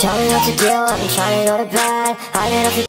Tell me what to do, I've been trying to go to bed. I get up